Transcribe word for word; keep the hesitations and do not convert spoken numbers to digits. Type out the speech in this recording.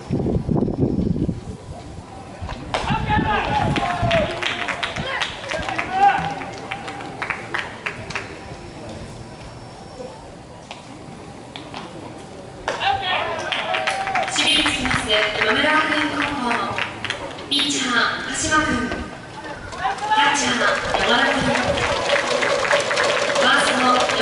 野村学園高校ピッチャー鹿島君、キャッチャー山田君、ファースト